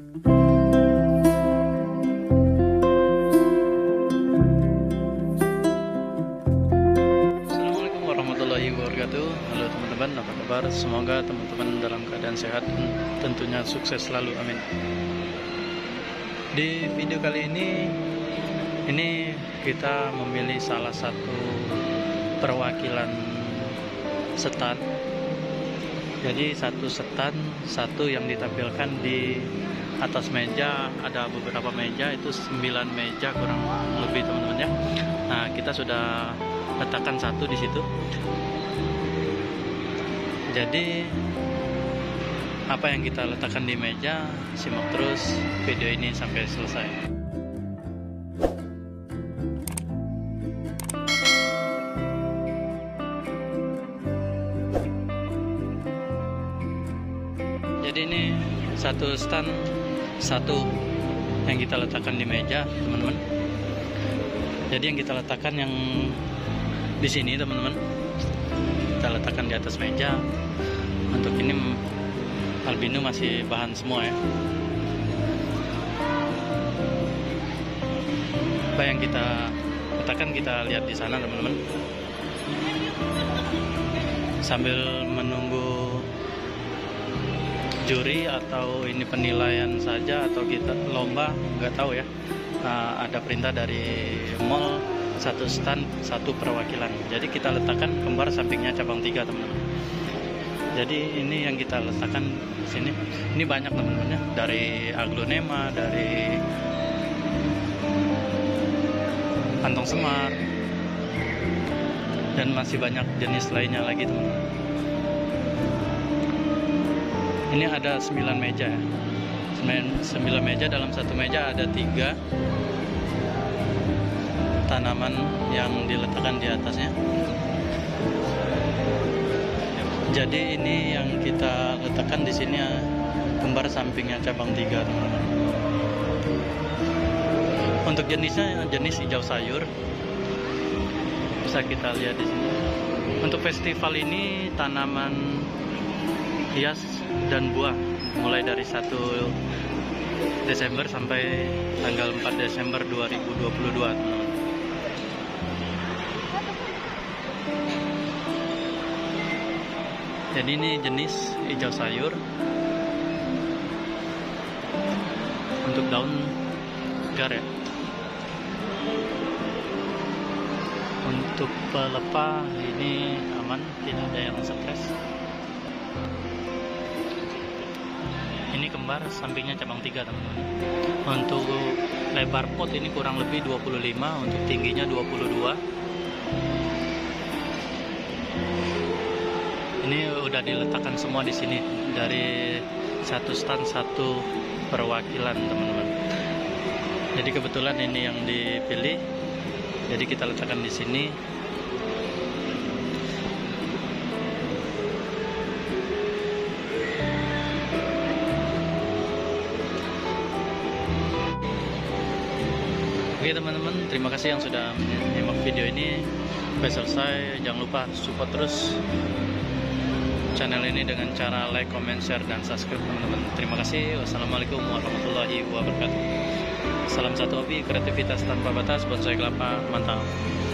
Assalamualaikum warahmatullahi wabarakatuh. Halo teman-teman, apa kabar? Semoga teman-teman dalam keadaan sehat dan tentunya sukses selalu, amin. Di video kali ini kita memilih salah satu perwakilan stand. Jadi satu stand, satu yang ditampilkan di atas meja, ada beberapa meja, itu 9 meja kurang lebih teman-teman ya. Nah, kita sudah letakkan satu di situ. Jadi apa yang kita letakkan di meja, simak terus video ini sampai selesai. Jadi ini satu stand, satu yang kita letakkan di meja, teman-teman. Jadi yang kita letakkan yang di sini, teman-teman, kita letakkan di atas meja. Untuk ini albino masih bahan semua ya. Apa yang kita letakkan kita lihat di sana, teman-teman. Sambil menunggu juri atau ini penilaian saja atau kita lomba, nggak tahu ya. Ada perintah dari mall, satu stand, satu perwakilan. Jadi kita letakkan kembar sampingnya cabang 3, teman-teman. Jadi ini yang kita letakkan di sini. Ini banyak, teman-teman ya, dari aglonema, dari kantong semar, dan masih banyak jenis lainnya lagi, teman-teman. Ini ada 9 meja ya. 9 meja, dalam satu meja ada 3 tanaman yang diletakkan di atasnya. Jadi ini yang kita letakkan di sini kembar sampingnya cabang 3, teman-teman. Untuk jenisnya jenis hijau sayur. Bisa kita lihat di sini. Untuk festival ini tanaman hias dan buah mulai dari 1 Desember sampai tanggal 4 Desember 2022, teman-teman. Jadi ini jenis hijau sayur. Untuk daun segar ya. Untuk pelepah ini aman, tidak ada yang stres. Ini kembar sampingnya cabang 3, teman-teman. Untuk lebar pot ini kurang lebih 25, untuk tingginya 22. Ini udah diletakkan semua di sini dari satu stand, satu perwakilan, teman-teman. Jadi kebetulan ini yang dipilih, jadi kita letakkan di sini. Oke teman-teman, terima kasih yang sudah menyimak video ini sampai selesai. Jangan lupa support terus channel ini dengan cara like, comment, share, dan subscribe, teman-teman. Terima kasih. Wassalamualaikum warahmatullahi wabarakatuh. Salam satu hobi, kreativitas tanpa batas, bonsai kelapa, mantap.